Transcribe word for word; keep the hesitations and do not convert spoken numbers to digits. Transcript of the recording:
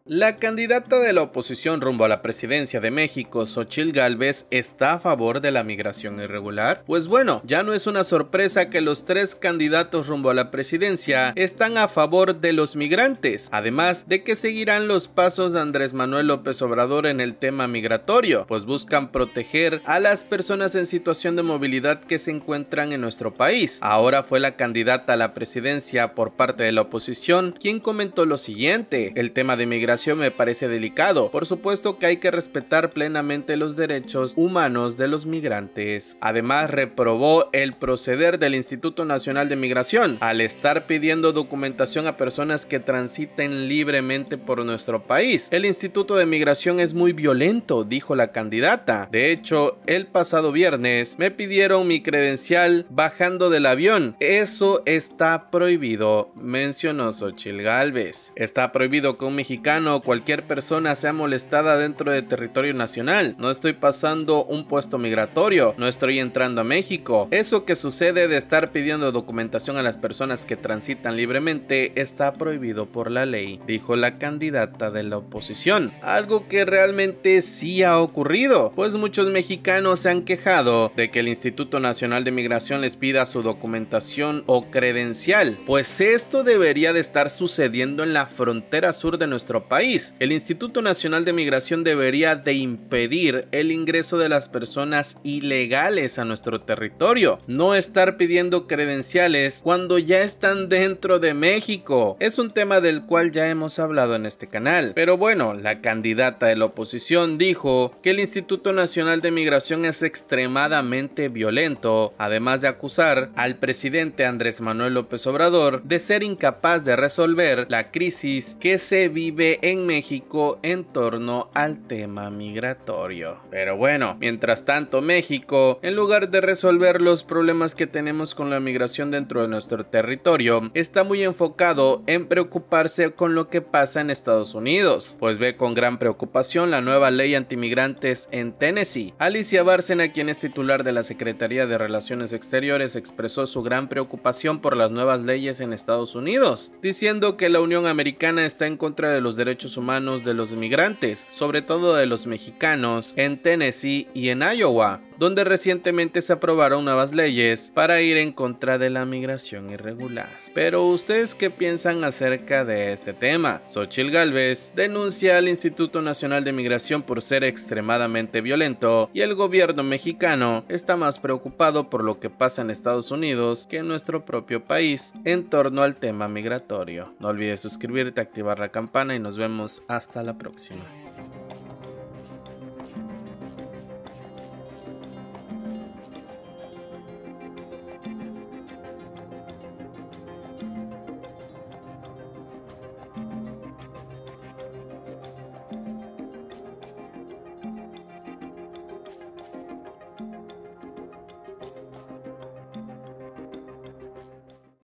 La candidata de la oposición rumbo a la presidencia de México, Xóchitl Gálvez, ¿está a favor de la migración irregular? Pues bueno, ya no es una sorpresa que los tres candidatos rumbo a la presidencia están a favor de los migrantes, además de que seguirán los pasos de Andrés Manuel López Obrador en el tema migratorio, pues buscan proteger a las personas en situación de movilidad que se encuentran en nuestro país. Ahora fue la candidata a la presidencia por parte de la oposición quien comentó lo siguiente: el tema de migración me parece delicado. Por supuesto que hay que respetar plenamente los derechos humanos de los migrantes. Además, reprobó el proceder del Instituto Nacional de Migración al estar pidiendo documentación a personas que transiten libremente por nuestro país. El Instituto de Migración es muy violento, dijo la candidata. De hecho, el pasado viernes me pidieron mi credencial bajando del avión. Eso está prohibido, mencionó Xóchitl Gálvez. Está prohibido que un mexicano o cualquier persona sea molestada dentro del territorio nacional. No estoy pasando un puesto migratorio, no estoy entrando a México. Eso que sucede de estar pidiendo documentación a las personas que transitan libremente está prohibido por la ley, dijo la candidata de la oposición. Algo que realmente sí ha ocurrido, pues muchos mexicanos se han quejado de que el Instituto Nacional de Migración les pida su documentación o credencial, pues esto debería de estar sucediendo en la frontera sur de nuestro país. El Instituto Nacional de Migración debería de impedir el ingreso de las personas ilegales a nuestro territorio, no estar pidiendo credenciales cuando ya están dentro de México. Es un tema del cual ya hemos hablado en este canal, pero bueno, la candidata de la oposición dijo que el Instituto Nacional de Migración es extremadamente violento, además de acusar al presidente Andrés Manuel López Obrador de ser incapaz de resolver la crisis que se vive en México en torno al tema migratorio. Pero bueno, mientras tanto México, en lugar de resolver los problemas que tenemos con la migración dentro de nuestro territorio, está muy enfocado en preocuparse con lo que pasa en Estados Unidos, pues ve con gran preocupación la nueva ley antimigrantes en Tennessee. Alicia Bárcena, quien es titular de la Secretaría de Relaciones Exteriores, expresó su gran preocupación por las nuevas leyes en Estados Unidos, diciendo que la Unión Americana está en contra de los derechos humanos de los migrantes, sobre todo de los mexicanos, en Tennessee y en Iowa, donde recientemente se aprobaron nuevas leyes para ir en contra de la migración irregular. Pero ¿ustedes qué piensan acerca de este tema? Xóchitl Gálvez denuncia al Instituto Nacional de Migración por ser extremadamente violento y el gobierno mexicano está más preocupado por lo que pasa en Estados Unidos que en nuestro propio país en torno al tema migratorio. No olvides suscribirte, activar la campana y nos vemos hasta la próxima.